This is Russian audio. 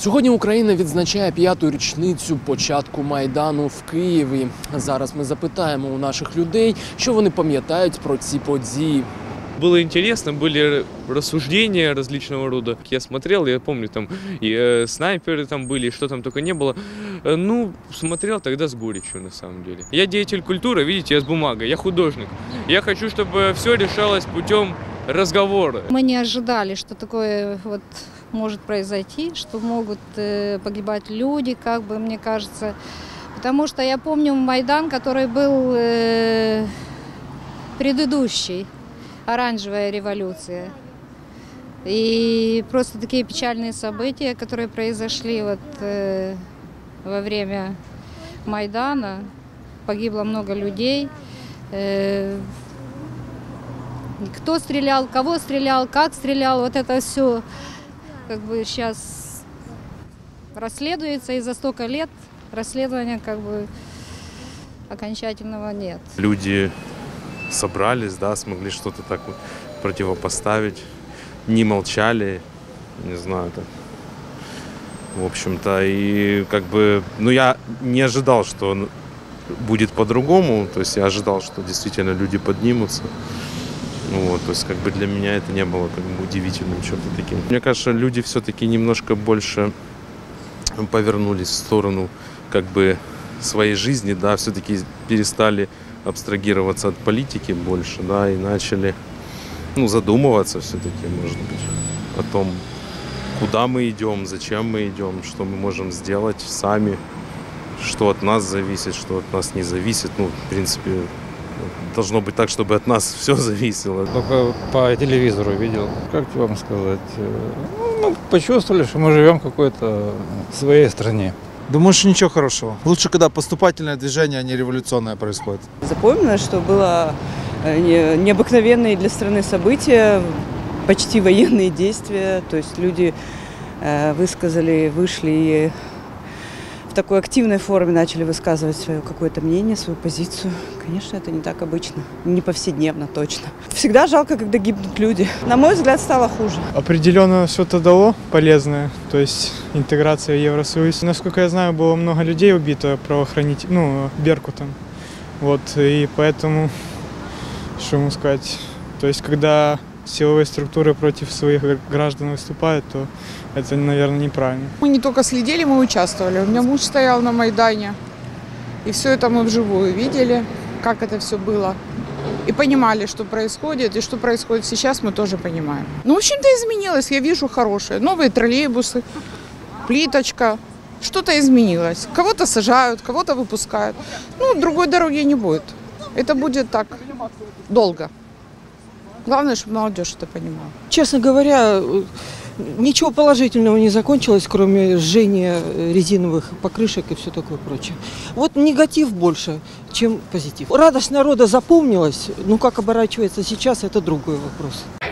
Сьогодні Україна відзначає 5-ту річницю початку Майдану в Києві. Зараз ми запитаємо у наших людей, що вони пам'ятають про ці події. Было интересно, были рассуждения различного рода. Я смотрел, я помню, там и снайперы там были, и что там только не было. Ну, смотрел тогда с горечью, на самом деле. Я деятель культуры, видите, я с бумагой, я художник. Я хочу, чтобы все решалось путем разговора. Мы не ожидали, что такое вот может произойти, что могут погибать люди, как бы, мне кажется. Потому что я помню Майдан, который был предыдущий. Оранжевая революция. И просто такие печальные события, которые произошли вот, во время Майдана. Погибло много людей. Кто стрелял, кого стрелял, как стрелял, вот это все как бы сейчас расследуется, и за столько лет расследования как бы окончательного нет. Люди собрались, да, смогли что-то так вот противопоставить, не молчали, не знаю, так, в общем-то, и как бы, ну, я не ожидал, что будет по-другому, то есть я ожидал, что действительно люди поднимутся, вот, то есть как бы для меня это не было как бы удивительным чем-то таким. Мне кажется, люди все-таки немножко больше повернулись в сторону как бы своей жизни, да, все-таки перестали абстрагироваться от политики больше, да, и начали, ну, задумываться все-таки, может быть, о том, куда мы идем, зачем мы идем, что мы можем сделать сами, что от нас зависит, что от нас не зависит. Ну, в принципе, должно быть так, чтобы от нас все зависело. Только по телевизору видел. Как вам сказать? Ну, почувствовали, что мы живем в какой-то своей стране. Думаю, что ничего хорошего. Лучше, когда поступательное движение, а не революционное происходит. Запомнилось, что было необыкновенные для страны события, почти военные действия. То есть люди высказали, вышли и в такой активной форме начали высказывать свое какое-то мнение, свою позицию. Конечно, это не так обычно, не повседневно точно. Всегда жалко, когда гибнут люди. На мой взгляд, стало хуже. Определенно что-то дало полезное, то есть интеграция в Евросоюз. Насколько я знаю, было много людей убито правоохранителями, ну, Беркутом. Вот, и поэтому, что могу сказать, то есть когда силовые структуры против своих граждан выступают, то это, наверное, неправильно. Мы не только следили, мы участвовали. У меня муж стоял на Майдане, и все это мы вживую видели, как это все было. И понимали, что происходит, и что происходит сейчас, мы тоже понимаем. Ну, в общем-то, изменилось, я вижу хорошее. Новые троллейбусы, плиточка, что-то изменилось. Кого-то сажают, кого-то выпускают. Ну, другой дороги не будет. Это будет так долго. Главное, чтобы молодежь это понимала. Честно говоря, ничего положительного не закончилось, кроме жжения резиновых покрышек и все такое прочее. Вот негатив больше, чем позитив. Радость народа запомнилась, но как оборачивается сейчас, это другой вопрос.